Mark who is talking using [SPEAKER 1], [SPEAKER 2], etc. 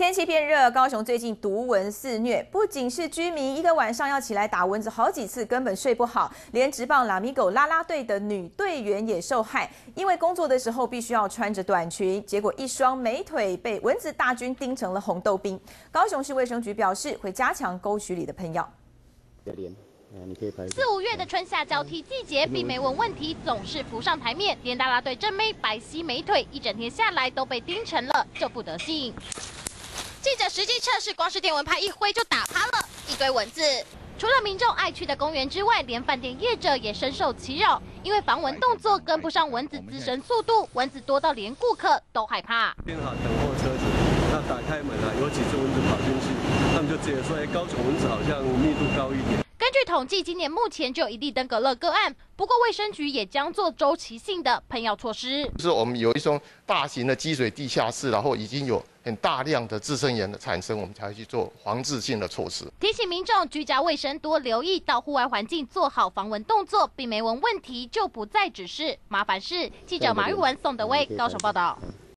[SPEAKER 1] 天气变热，高雄最近毒蚊肆虐，不仅是居民一个晚上要起来打蚊子好几次，根本睡不好，连职棒拉米狗啦啦队的女队员也受害，因为工作的时候必须要穿着短裙，结果一双美腿被蚊子大军叮成了红豆冰。高雄市卫生局表示，会加强沟渠里的喷药。
[SPEAKER 2] 4、5月的春夏交替季节，病媒蚊问题总是浮上台面，连啦啦队正妹白皙美腿，一整天下来都被叮成了这副德性。记者实际测试，光是电蚊拍一挥就打趴了一堆蚊子。除了民众爱去的公园之外，连饭店业者也深受其扰，因为防蚊动作跟不上蚊子滋生速度，蚊子多到连顾客都害怕。
[SPEAKER 3] 天好等候车子，那打开门啊，有几只蚊子跑进去，他们就直接说：“高雄蚊子好像密度高一点。”
[SPEAKER 2] 根据统计，今年目前就有1例登革热个案，不过卫生局也将做周期性的喷药措施。
[SPEAKER 4] 就是我们有一种大型的积水地下室，然后已经有很大量的滋生源的产生，我们才会去做防治性的措施。
[SPEAKER 2] 提醒民众居家卫生多留意，到户外环境做好防蚊动作，病媒蚊问题就不再只是麻烦事。记者马玉文、宋德威高雄报道。